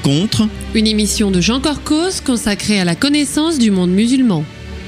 Rencontre, une émission de Jean Corcos consacrée à la connaissance du monde musulman.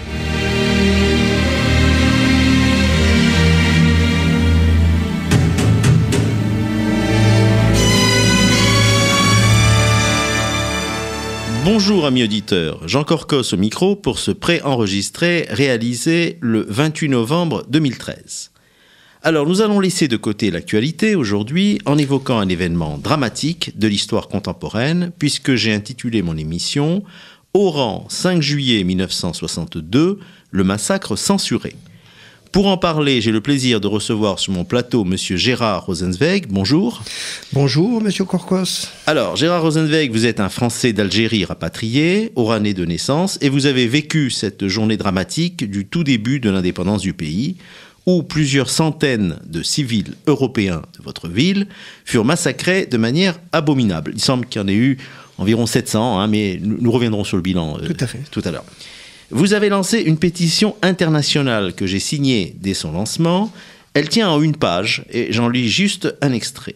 Bonjour amis auditeurs, Jean Corcos au micro pour ce pré-enregistré réalisé le 28 novembre 2013. Alors nous allons laisser de côté l'actualité aujourd'hui en évoquant un événement dramatique de l'histoire contemporaine puisque j'ai intitulé mon émission « Oran, 5 juillet 1962, le massacre censuré ». Pour en parler, j'ai le plaisir de recevoir sur mon plateau M. Gérard Rosenzweig. Bonjour. Bonjour, M. Corcos. Alors, Gérard Rosenzweig, vous êtes un Français d'Algérie rapatrié, oranais de naissance, et vous avez vécu cette journée dramatique du tout début de l'indépendance du pays, où plusieurs centaines de civils européens de votre ville furent massacrés de manière abominable. Il semble qu'il y en ait eu environ 700, mais nous reviendrons sur le bilan tout à l'heure. Vous avez lancé une pétition internationale que j'ai signée dès son lancement. Elle tient en une page et j'en lis juste un extrait.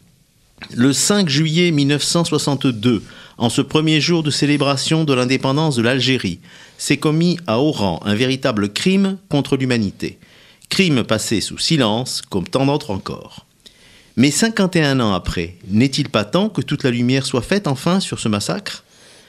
Le 5 juillet 1962, en ce premier jour de célébration de l'indépendance de l'Algérie, s'est commis à Oran un véritable crime contre l'humanité. Crime passé sous silence, comme tant d'autres encore. Mais 51 ans après, n'est-il pas temps que toute la lumière soit faite enfin sur ce massacre ?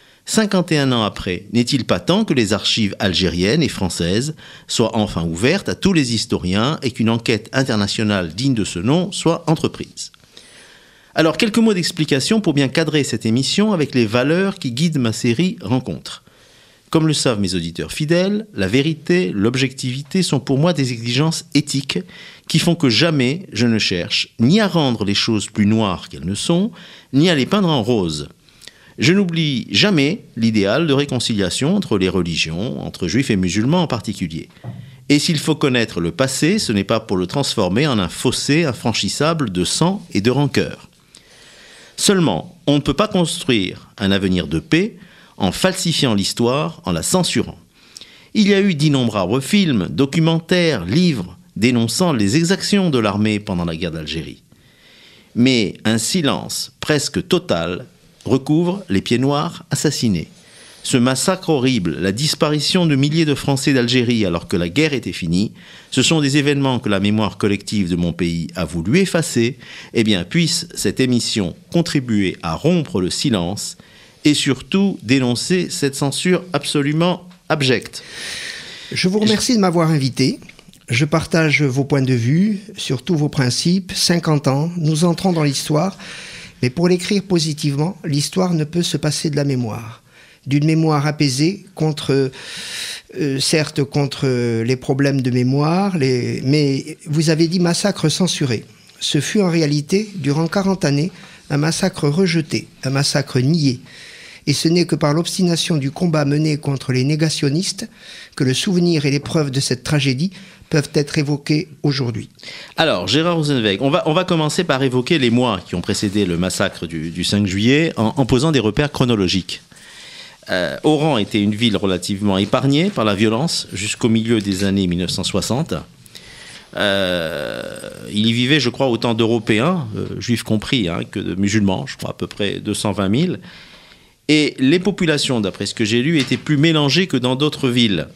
51 ans après, n'est-il pas temps que les archives algériennes et françaises soient enfin ouvertes à tous les historiens et qu'une enquête internationale digne de ce nom soit entreprise ? Alors, quelques mots d'explication pour bien cadrer cette émission avec les valeurs qui guident ma série Rencontres. Comme le savent mes auditeurs fidèles, la vérité, l'objectivité sont pour moi des exigences éthiques qui font que jamais je ne cherche ni à rendre les choses plus noires qu'elles ne sont, ni à les peindre en rose. Je n'oublie jamais l'idéal de réconciliation entre les religions, entre juifs et musulmans en particulier. Et s'il faut connaître le passé, ce n'est pas pour le transformer en un fossé infranchissable de sang et de rancœur. Seulement, on ne peut pas construire un avenir de paix en falsifiant l'histoire, en la censurant. Il y a eu d'innombrables films, documentaires, livres dénonçant les exactions de l'armée pendant la guerre d'Algérie. Mais un silence presque total recouvre les pieds noirs assassinés. Ce massacre horrible, la disparition de milliers de Français d'Algérie alors que la guerre était finie, ce sont des événements que la mémoire collective de mon pays a voulu effacer. Eh bien, puisse cette émission contribuer à rompre le silence et surtout dénoncer cette censure absolument abjecte. Je vous remercie de m'avoir invité. Je partage vos points de vue, surtout vos principes. 50 ans, nous entrons dans l'histoire. Mais pour l'écrire positivement, l'histoire ne peut se passer de la mémoire. D'une mémoire apaisée, certes contre les problèmes de mémoire, mais vous avez dit massacre censuré. Ce fut en réalité, durant 40 années, un massacre rejeté, un massacre nié. Et ce n'est que par l'obstination du combat mené contre les négationnistes que le souvenir et les preuves de cette tragédie peuvent être évoqués aujourd'hui. Alors, Gérard Rosenzweig, on va commencer par évoquer les mois qui ont précédé le massacre du 5 juillet en posant des repères chronologiques. Oran était une ville relativement épargnée par la violence jusqu'au milieu des années 1960. Il y vivait, je crois, autant d'Européens, juifs compris, que de musulmans, je crois à peu près 220 000. Et les populations, d'après ce que j'ai lu, étaient plus mélangées que dans d'autres villes.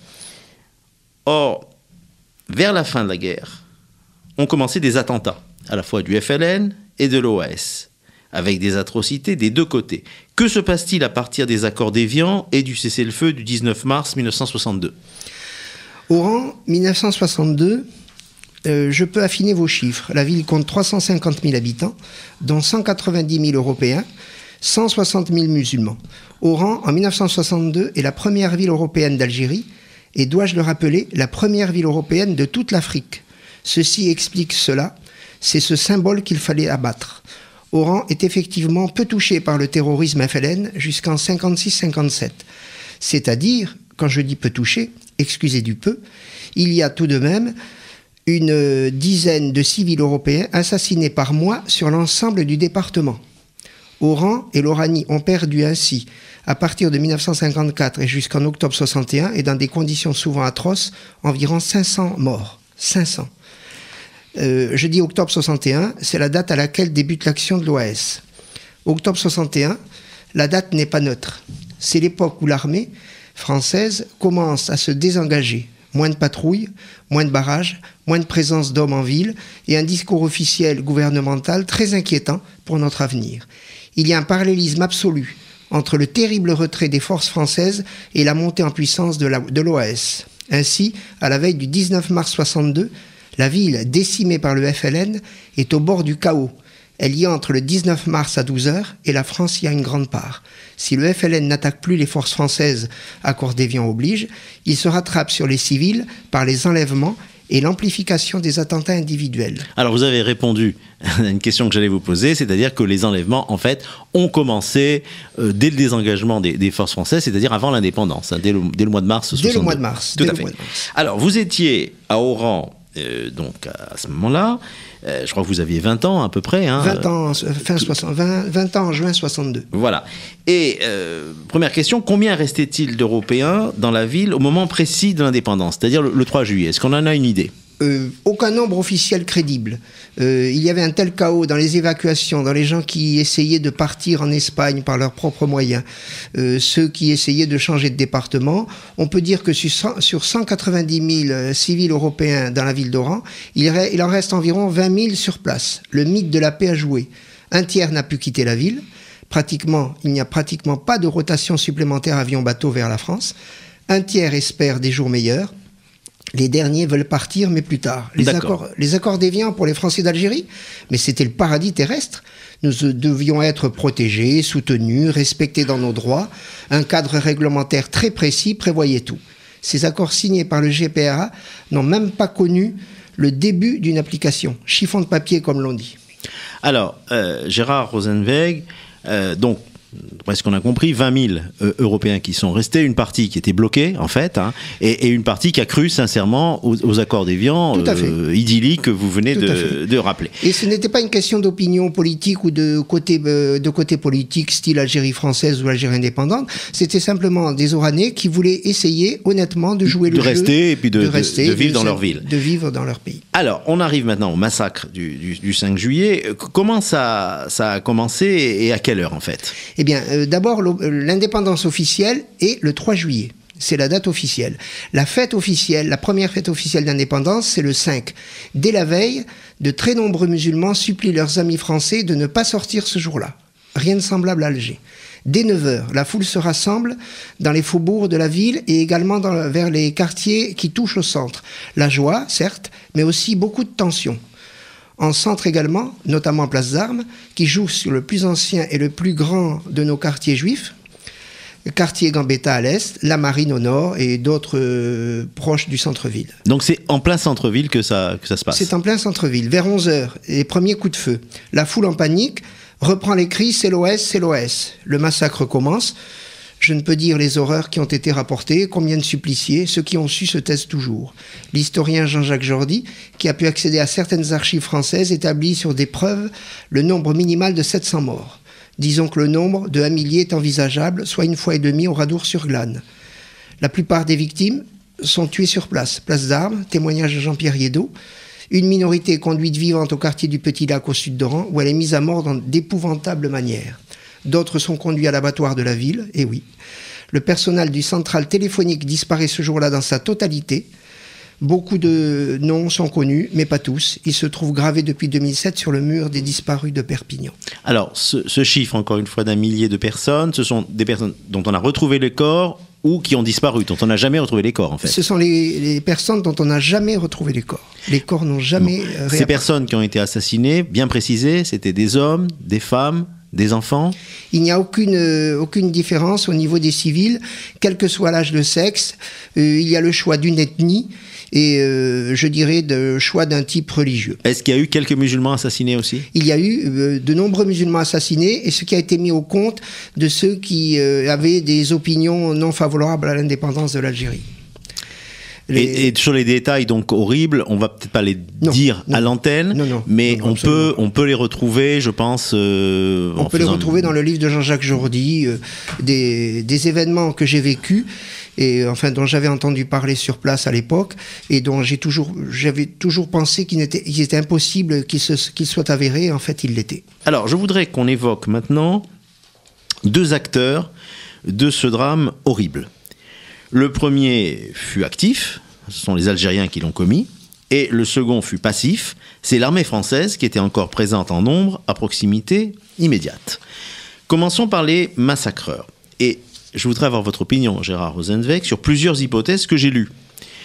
Or, vers la fin de la guerre, ont commencé des attentats, à la fois du FLN et de l'OAS, avec des atrocités des deux côtés. Que se passe-t-il à partir des accords d'Évian et du cessez-le-feu du 19 mars 1962 ? Oran, 1962, je peux affiner vos chiffres. La ville compte 350 000 habitants, dont 190 000 Européens, 160 000 musulmans. Oran, en 1962, est la première ville européenne d'Algérie et, dois-je le rappeler, la première ville européenne de toute l'Afrique. Ceci explique cela, c'est ce symbole qu'il fallait abattre. Oran est effectivement peu touché par le terrorisme FLN jusqu'en 56-57. C'est-à-dire, quand je dis peu touché, excusez du peu, il y a tout de même une dizaine de civils européens assassinés par mois sur l'ensemble du département. Oran et l'Oranie ont perdu ainsi, à partir de 1954 et jusqu'en octobre 61, et dans des conditions souvent atroces, environ 500 morts. 500. Je dis octobre 61, c'est la date à laquelle débute l'action de l'OAS. Octobre 61, la date n'est pas neutre. C'est l'époque où l'armée française commence à se désengager. Moins de patrouilles, moins de barrages, moins de présence d'hommes en ville et un discours officiel gouvernemental très inquiétant pour notre avenir. Il y a un parallélisme absolu entre le terrible retrait des forces françaises et la montée en puissance de l'OAS. Ainsi, à la veille du 19 mars 62, la ville, décimée par le FLN, est au bord du chaos. Elle y entre le 19 mars à 12h et la France y a une grande part. Si le FLN n'attaque plus les forces françaises, accord d'Évian oblige, il se rattrape sur les civils par les enlèvements et l'amplification des attentats individuels. Alors vous avez répondu à une question que j'allais vous poser, c'est-à-dire que les enlèvements, en fait, ont commencé dès le désengagement des forces françaises, c'est-à-dire avant l'indépendance, dès le mois de mars 62. Dès le mois de mars. Tout à fait. Alors vous étiez à Oran, donc à ce moment-là, je crois que vous aviez 20 ans à peu près. 20 ans, 20 ans en juin 62. Voilà. Et première question, combien restait-il d'Européens dans la ville au moment précis de l'indépendance, c'est-à-dire le 3 juillet? Est-ce qu'on en a une idée? Aucun nombre officiel crédible. Il y avait un tel chaos dans les évacuations, dans les gens qui essayaient de partir en Espagne par leurs propres moyens, ceux qui essayaient de changer de département. On peut dire que sur 190 000 civils européens dans la ville d'Oran, il en reste environ 20 000 sur place. Le mythe de la paix a joué. Un tiers n'a pu quitter la ville. Il n'y a pratiquement pas de rotation supplémentaire avion-bateau vers la France. Un tiers espère des jours meilleurs. Les derniers veulent partir, mais plus tard. Les accords d'Évian pour les Français d'Algérie, mais c'était le paradis terrestre. Nous devions être protégés, soutenus, respectés dans nos droits. Un cadre réglementaire très précis prévoyait tout. Ces accords signés par le GPRA n'ont même pas connu le début d'une application. Chiffon de papier, comme l'on dit. Alors, Gérard Rosenweg, donc, après ce qu'on a compris, 20 000 Européens qui sont restés, une partie qui était bloquée en fait, et une partie qui a cru sincèrement aux accords d'Évian idylliques que vous venez de rappeler. Et ce n'était pas une question d'opinion politique ou de côté politique style Algérie française ou Algérie indépendante, c'était simplement des Oranais qui voulaient essayer honnêtement de jouer le jeu. De rester et puis de vivre dans leur ville. De vivre dans leur pays. Alors, on arrive maintenant au massacre du 5 juillet. Comment ça a commencé et à quelle heure en fait ? Eh bien, d'abord, l'indépendance officielle est le 3 juillet. C'est la date officielle. La fête officielle, la première fête officielle d'indépendance, c'est le 5. Dès la veille, de très nombreux musulmans supplient leurs amis français de ne pas sortir ce jour-là. Rien de semblable à Alger. Dès 9h, la foule se rassemble dans les faubourgs de la ville et également vers les quartiers qui touchent au centre. La joie, certes, mais aussi beaucoup de tension. En centre également, notamment Place d'Armes, qui joue sur le plus ancien et le plus grand de nos quartiers juifs, le quartier Gambetta à l'est, la Marine au nord et d'autres proches du centre-ville. Donc c'est en plein centre-ville que ça se passe? C'est en plein centre-ville. Vers 11h, les premiers coups de feu. La foule en panique reprend les cris « c'est l'OS, c'est l'OS ». Le massacre commence. Je ne peux dire les horreurs qui ont été rapportées, combien de suppliciés, ceux qui ont su se taisent toujours. L'historien Jean-Jacques Jordi, qui a pu accéder à certaines archives françaises, établit sur des preuves le nombre minimal de 700 morts. Disons que le nombre de 1 millier est envisageable, soit 1,5 fois au Radour-sur-Glane. La plupart des victimes sont tuées sur place. Place d'Armes, témoignage de Jean-Pierre Yédot. Une minorité est conduite vivante au quartier du Petit Lac au sud d'Oran, où elle est mise à mort dans d'épouvantables manières. D'autres sont conduits à l'abattoir de la ville, et oui. Le personnel du central téléphonique disparaît ce jour-là dans sa totalité. Beaucoup de noms sont connus, mais pas tous. Ils se trouvent gravés depuis 2007 sur le mur des disparus de Perpignan. Alors, ce chiffre, encore une fois, d'1 millier de personnes, ce sont des personnes dont on a retrouvé les corps ou qui ont disparu, dont on n'a jamais retrouvé les corps, en fait. Ce sont les personnes dont on n'a jamais retrouvé les corps. Les corps n'ont jamais réapparu. Ces personnes qui ont été assassinées, bien précisé, c'était des hommes, des femmes, des enfants? Il n'y a aucune différence au niveau des civils, quel que soit l'âge, le sexe. Il y a le choix d'une ethnie et je dirais le choix d'un type religieux. Est-ce qu'il y a eu quelques musulmans assassinés aussi? Il y a eu de nombreux musulmans assassinés et ce qui a été mis au compte de ceux qui avaient des opinions non favorables à l'indépendance de l'Algérie. Et sur les détails donc horribles, on va peut-être pas les dire à l'antenne, mais on peut les retrouver, je pense. On peut les retrouver dans le livre de Jean-Jacques Jordi, des événements que j'ai vécus et enfin dont j'avais entendu parler sur place à l'époque et dont j'avais toujours pensé qu'il était impossible qu'ils soient avérés. En fait, ils l'étaient. Alors, je voudrais qu'on évoque maintenant deux acteurs de ce drame horrible. Le premier fut actif, ce sont les Algériens qui l'ont commis, et le second fut passif, c'est l'armée française qui était encore présente en nombre à proximité immédiate. Commençons par les massacreurs. Et je voudrais avoir votre opinion, Gérard Rosenzweig, sur plusieurs hypothèses que j'ai lues.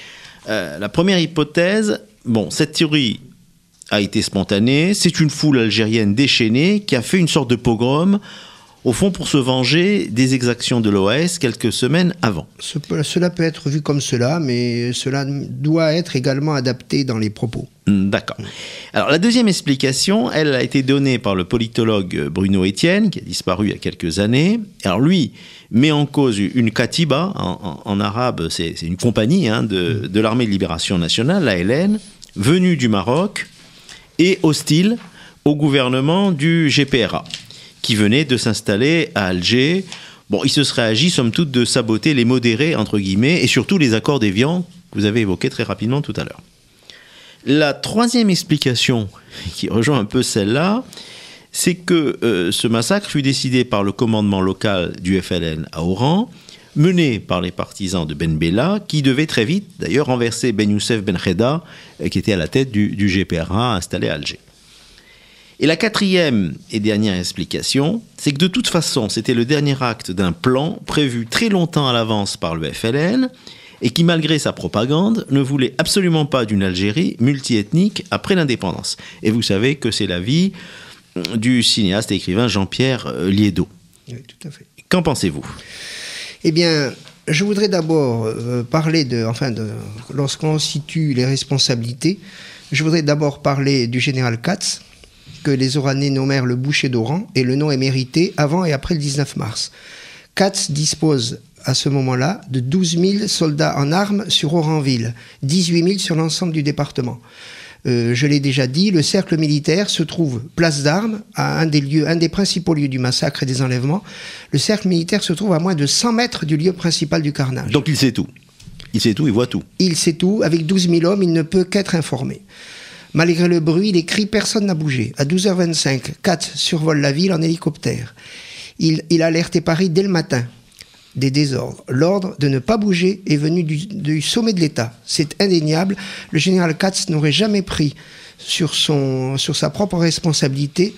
La première hypothèse, cette théorie a été spontanée, c'est une foule algérienne déchaînée qui a fait une sorte de pogrom, au fond pour se venger des exactions de l'OAS quelques semaines avant. Cela peut être vu comme cela, mais cela doit être également adapté dans les propos. D'accord. Alors la deuxième explication, elle a été donnée par le politologue Bruno Etienne, qui a disparu il y a quelques années. Alors lui met en cause une katiba, en arabe c'est une compagnie de l'armée de libération nationale, l'ALN, venue du Maroc et hostile au gouvernement du GPRA, qui venait de s'installer à Alger. Il se serait agi, somme toute, de saboter les modérés, entre guillemets, et surtout les accords d'Évian, que vous avez évoqués très rapidement tout à l'heure. La troisième explication, qui rejoint un peu celle-là, c'est que ce massacre fut décidé par le commandement local du FLN à Oran, mené par les partisans de Ben Bella, qui devaient très vite, d'ailleurs, renverser Ben Youssef Ben Khedda, qui était à la tête du GPRA installé à Alger. Et la quatrième et dernière explication, c'est que de toute façon, c'était le dernier acte d'un plan prévu très longtemps à l'avance par le FLN et qui, malgré sa propagande, ne voulait absolument pas d'une Algérie multiethnique après l'indépendance. Et vous savez que c'est l'avis du cinéaste et écrivain Jean-Pierre Liédot. Oui, tout à fait. Qu'en pensez-vous ? Eh bien, je voudrais d'abord parler lorsqu'on situe les responsabilités, je voudrais d'abord parler du général Katz, que les Oranais nommèrent le boucher d'Oran, et le nom est mérité avant et après le 19 mars. Katz dispose à ce moment-là de 12 000 soldats en armes sur Oranville, 18 000 sur l'ensemble du département. Je l'ai déjà dit, le cercle militaire se trouve place d'Armes, à un des principaux lieux du massacre et des enlèvements. Le cercle militaire se trouve à moins de 100 mètres du lieu principal du carnage. Donc il sait tout. Il sait tout, il voit tout. Il sait tout. Avec 12 000 hommes, il ne peut qu'être informé. Malgré le bruit, les cris, personne n'a bougé. À 12h25, Katz survole la ville en hélicoptère. Il a alerté Paris dès le matin des désordres. L'ordre de ne pas bouger est venu du sommet de l'État. C'est indéniable. Le général Katz n'aurait jamais pris sur sa propre responsabilité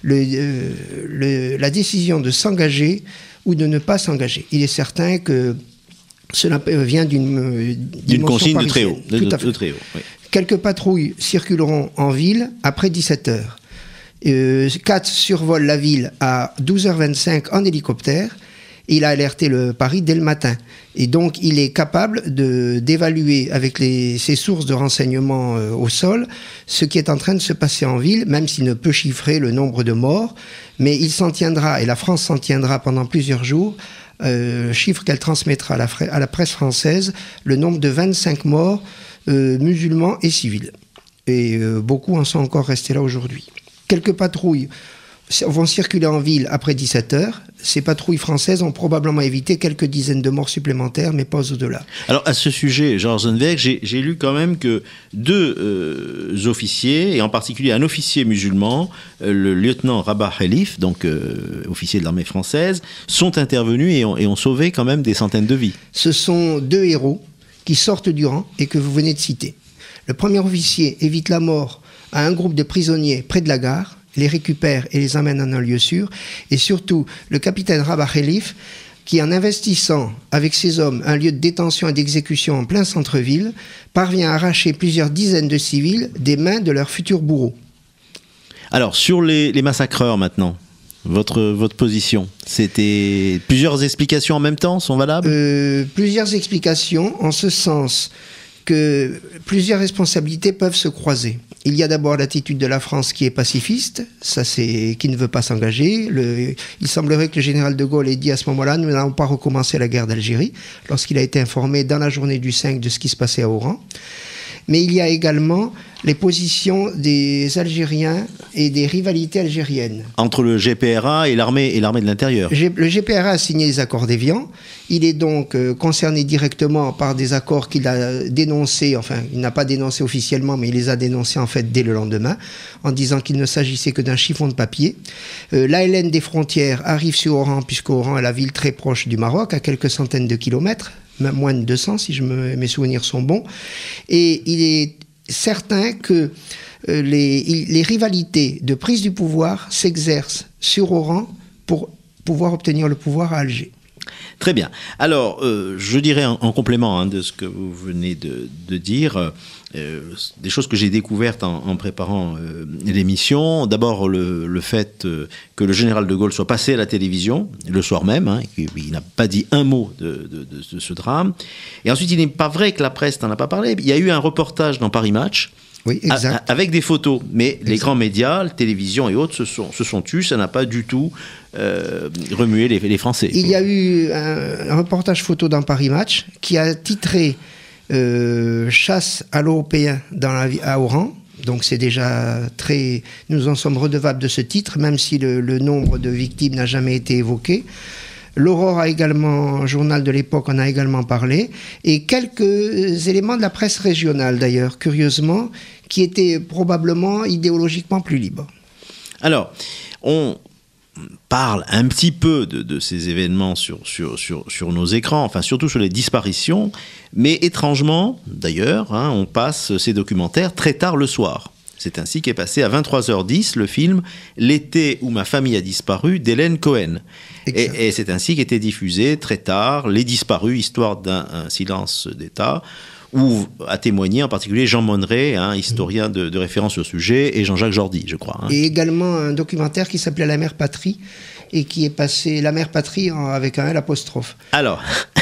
la décision de s'engager ou de ne pas s'engager. Il est certain que cela vient d'une consigne de très haut. Tout à fait. De très haut, oui. Quelques patrouilles circuleront en ville après 17h. Katz survole la ville à 12h25 en hélicoptère. Il a alerté le Paris dès le matin. Et donc, il est capable d'évaluer avec ses sources de renseignements au sol ce qui est en train de se passer en ville, même s'il ne peut chiffrer le nombre de morts. Mais il s'en tiendra, et la France s'en tiendra pendant plusieurs jours, chiffre qu'elle transmettra à la presse française, le nombre de 25 morts musulmans et civils. Et beaucoup en sont encore restés là aujourd'hui. Quelques patrouilles vont circuler en ville après 17h. Ces patrouilles françaises ont probablement évité quelques dizaines de morts supplémentaires, mais pas au-delà. Alors, à ce sujet, Georges Rosenzweig, j'ai lu quand même que deux officiers, et en particulier un officier musulman, le lieutenant Rabah Khelif, donc officier de l'armée française, sont intervenus et ont sauvé quand même des centaines de vies. Ce sont deux héros qui sortent du rang et que vous venez de citer. Le premier officier évite la mort à un groupe de prisonniers près de la gare, les récupère et les emmène en un lieu sûr. Et surtout, le capitaine Rabah Khelif, qui en investissant avec ses hommes un lieu de détention et d'exécution en plein centre-ville, parvient à arracher plusieurs dizaines de civils des mains de leurs futurs bourreaux. Alors, sur les massacreurs maintenant, votre position, c'était plusieurs explications en même temps sont valables ? Plusieurs explications en ce sens que plusieurs responsabilités peuvent se croiser. Il y a d'abord l'attitude de la France qui est pacifiste, qui ne veut pas s'engager. Il semblerait que le général de Gaulle ait dit à ce moment-là, nous n'allons pas recommencer la guerre d'Algérie, lorsqu'il a été informé dans la journée du 5 de ce qui se passait à Oran. Mais il y a également les positions des Algériens et des rivalités algériennes. Entre le GPRA et l'armée de l'intérieur. Le GPRA a signé les accords d'Évian. Il est donc concerné directement par des accords qu'il a dénoncés, enfin, il n'a pas dénoncé officiellement, mais il les a dénoncés en fait dès le lendemain, en disant qu'il ne s'agissait que d'un chiffon de papier. L'ALN des frontières arrive sur Oran, puisque Oran est la ville très proche du Maroc, à quelques centaines de kilomètres, même moins de 200 si mes souvenirs sont bons. Et il est certain que les rivalités de prise du pouvoir s'exercent sur Oran pour pouvoir obtenir le pouvoir à Alger. Très bien. Alors, je dirais en complément de ce que vous venez de dire, des choses que j'ai découvertes en préparant l'émission. D'abord, le fait que le général de Gaulle soit passé à la télévision le soir même, et qu'il n'a pas dit un mot de ce drame. Et ensuite, il n'est pas vrai que la presse n'en a pas parlé. Il y a eu un reportage dans Paris Match. Oui, exact. Avec des photos, mais les grands médias, la télévision et autres se sont tus, ça n'a pas du tout remué les Français. Il y a eu un reportage photo dans Paris Match qui a titré Chasse à l'Européen à Oran. Donc c'est déjà très... Nous en sommes redevables de ce titre, même si le nombre de victimes n'a jamais été évoqué. L'Aurore a également, journal de l'époque, en a également parlé, et quelques éléments de la presse régionale d'ailleurs, curieusement, qui étaient probablement idéologiquement plus libres. Alors, on parle un petit peu de ces événements sur nos écrans, enfin surtout sur les disparitions, mais étrangement, d'ailleurs, on passe ces documentaires très tard le soir. C'est ainsi qu'est passé à 23h10 le film « L'été où ma famille a disparu » d'Hélène Cohen. Et c'est ainsi qu'était diffusé très tard Les Disparus, histoire d'un silence d'État, où a témoigné en particulier Jean Monneret, historien de référence sur le sujet, et Jean-Jacques Jordi, je crois. Et également un documentaire qui s'appelait La Mère Patrie, et qui est passé La Mère Patrie avec un L apostrophe. Alors,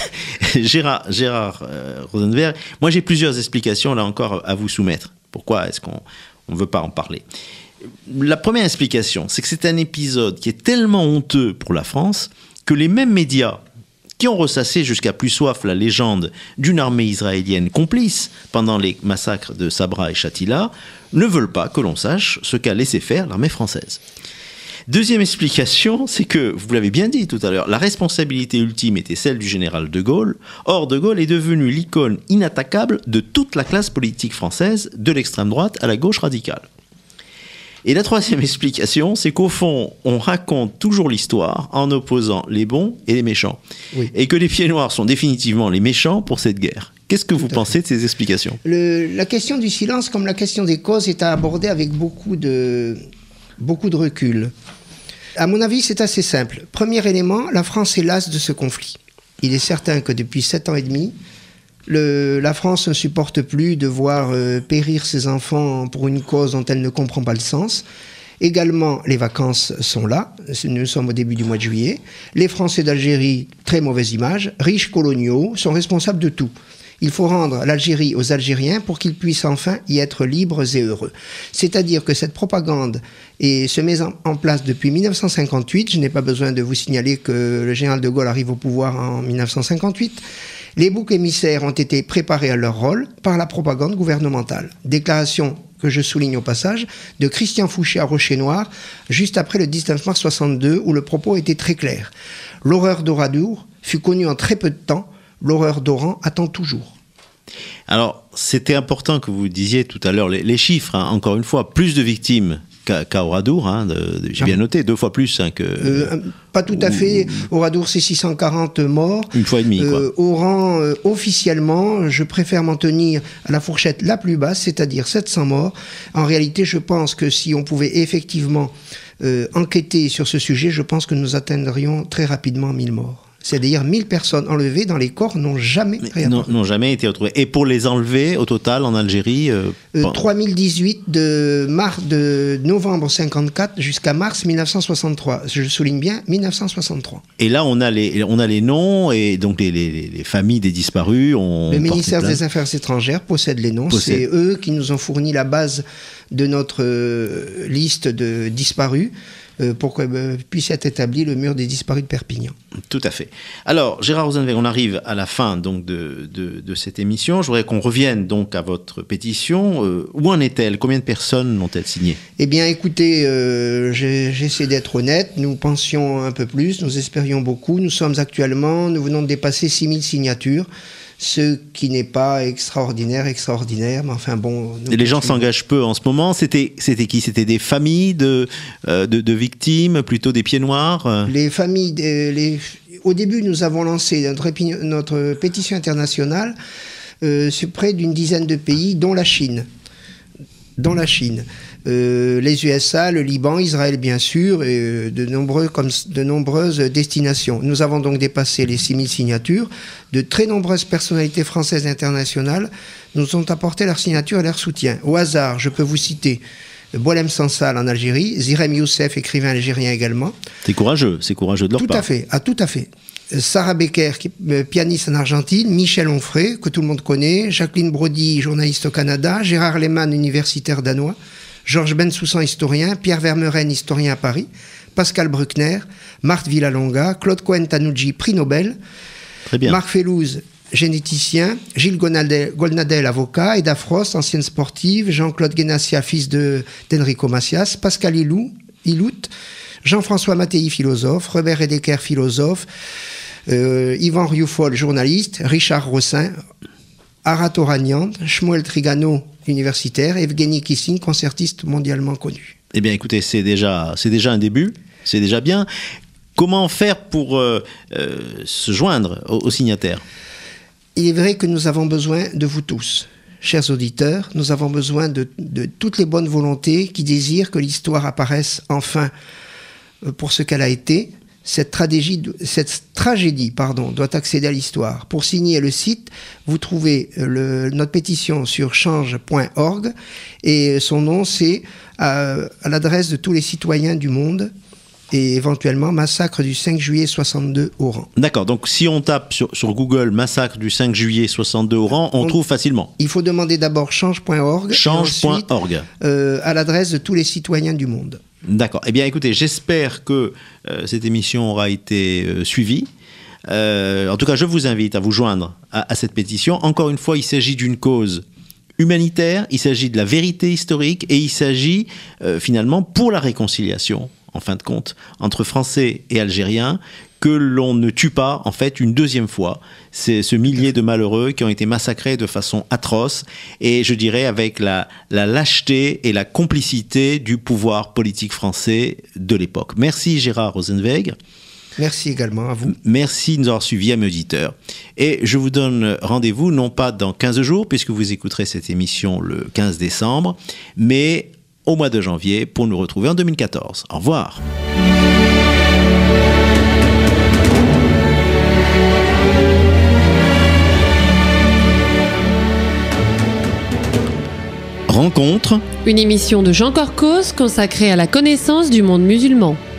Gérard Rosenberg, moi j'ai plusieurs explications là encore à vous soumettre. Pourquoi est-ce qu'on ne veut pas en parler ? La première explication, c'est que c'est un épisode qui est tellement honteux pour la France que les mêmes médias qui ont ressassé jusqu'à plus soif la légende d'une armée israélienne complice pendant les massacres de Sabra et Shatila ne veulent pas que l'on sache ce qu'a laissé faire l'armée française. Deuxième explication, c'est que, vous l'avez bien dit tout à l'heure, la responsabilité ultime était celle du général de Gaulle. Or, de Gaulle est devenu l'icône inattaquable de toute la classe politique française, de l'extrême droite à la gauche radicale. Et la troisième explication, c'est qu'au fond, on raconte toujours l'histoire en opposant les bons et les méchants. Oui. Et que les pieds noirs sont définitivement les méchants pour cette guerre. Qu'est-ce que vous pensez de ces explications ? La question du silence, comme la question des causes, est à aborder avec beaucoup de recul. À mon avis, c'est assez simple. Premier élément, la France est lasse de ce conflit. Il est certain que depuis 7 ans et demi, la France ne supporte plus de voir périr ses enfants pour une cause dont elle ne comprend pas le sens. Également, les vacances sont là. Nous sommes au début du mois de juillet. Les Français d'Algérie, très mauvaise image, riches coloniaux, sont responsables de tout. Il faut rendre l'Algérie aux Algériens pour qu'ils puissent enfin y être libres et heureux. C'est-à-dire que cette propagande se met en place depuis 1958. Je n'ai pas besoin de vous signaler que le général de Gaulle arrive au pouvoir en 1958. Les boucs émissaires ont été préparés à leur rôle par la propagande gouvernementale. Déclaration que je souligne au passage de Christian Fouché à Rocher-Noir, juste après le 19 mars 62, où le propos était très clair. L'horreur d'Oradour fut connue en très peu de temps, l'horreur d'Oran attend toujours. Alors, c'était important que vous disiez tout à l'heure les chiffres, encore une fois, plus de victimes qu'à Oradour, j'ai bien noté, 2 fois plus que... pas tout à fait, Oradour c'est 640 morts. Une fois et demi, quoi. Oran, officiellement, je préfère m'en tenir à la fourchette la plus basse, c'est-à-dire 700 morts. En réalité, je pense que si on pouvait effectivement enquêter sur ce sujet, je pense que nous atteindrions très rapidement 1000 morts. C'est-à-dire 1000 personnes enlevées dans les corps n'ont jamais n'ont jamais été retrouvées. Et pour les enlever, au total, en Algérie 3018 de novembre 54 jusqu'à mars 1963. Je souligne bien 1963. Et là, on a les noms et donc les familles des disparus. Le ministère des Affaires étrangères possède les noms. C'est eux qui nous ont fourni la base de notre liste de disparus pour que puisse être établi le mur des disparus de Perpignan. Tout à fait. Alors, Gérard Rosenweg, on arrive à la fin donc de cette émission. Je voudrais qu'on revienne donc à votre pétition. Où en est-elle? Combien de personnes l'ont-elles signée? Eh bien, écoutez, j'essaie d'être honnête. Nous pensions un peu plus, nous espérions beaucoup. Nous venons de dépasser 6000 signatures. Ce qui n'est pas extraordinaire, mais enfin bon... Et les gens s'engagent peu en ce moment. C'était qui? C'était des familles de victimes, plutôt des pieds noirs? Les familles... Au début, nous avons lancé notre pétition internationale sur près d'une dizaine de pays, dont la Chine. Les USA, le Liban, Israël bien sûr, et de nombreuses destinations. Nous avons donc dépassé les 6000 signatures. De très nombreuses personnalités françaises et internationales nous ont apporté leur signature et leur soutien. Au hasard, je peux vous citer Boualem Sansal en Algérie, Zirem Youssef, écrivain algérien également. C'est courageux de leur part. Tout à fait. Sarah Becker, pianiste en Argentine, Michel Onfray, que tout le monde connaît, Jacqueline Brody, journaliste au Canada, Gérard Lehmann, universitaire danois, Georges Bensoussan, historien, Pierre Vermeuren, historien à Paris, Pascal Bruckner, Marthe Villalonga, Claude Cohen-Tanouji, prix Nobel, très bien. Marc Fellouz, généticien, Gilles Golnadel, avocat, Eda Frost, ancienne sportive, Jean-Claude Guénassia, fils d'Enrico Macias, Pascal Ilout, Jean-François Mattei, philosophe, Robert Redeker, philosophe, Yvan Rioufol, journaliste, Richard Rossin, Arat Oranian, Shmuel Trigano, universitaire, Evgeny Kissing, concertiste mondialement connu. Eh bien, écoutez, c'est déjà un début, c'est déjà bien. Comment faire pour se joindre aux signataires? Il est vrai que nous avons besoin de vous tous. Chers auditeurs, nous avons besoin de toutes les bonnes volontés qui désirent que l'histoire apparaisse enfin pour ce qu'elle a été. Cette tragédie doit accéder à l'histoire. Pour signer le site, vous trouvez notre pétition sur change.org et son nom c'est à l'adresse de tous les citoyens du monde et éventuellement massacre du 5 juillet 62 Oran. D'accord, donc si on tape sur Google massacre du 5 juillet 62 Oran, on trouve facilement. Il faut demander d'abord change.org à l'adresse de tous les citoyens du monde. D'accord. Eh bien, écoutez, j'espère que cette émission aura été suivie. En tout cas, je vous invite à vous joindre à cette pétition. Encore une fois, il s'agit d'une cause humanitaire, il s'agit de la vérité historique et il s'agit finalement pour la réconciliation, en fin de compte, entre Français et Algériens, que l'on ne tue pas, en fait, une deuxième fois. C'est ce millier de malheureux qui ont été massacrés de façon atroce et, je dirais, avec la lâcheté et la complicité du pouvoir politique français de l'époque. Merci Gérard Rosenweg. Merci également à vous. Merci de nous avoir suivis, amis auditeurs. Et je vous donne rendez-vous, non pas dans 15 jours, puisque vous écouterez cette émission le 15 décembre, mais au mois de janvier pour nous retrouver en 2014. Au revoir. Rencontre. Une émission de Jean Corcos consacrée à la connaissance du monde musulman.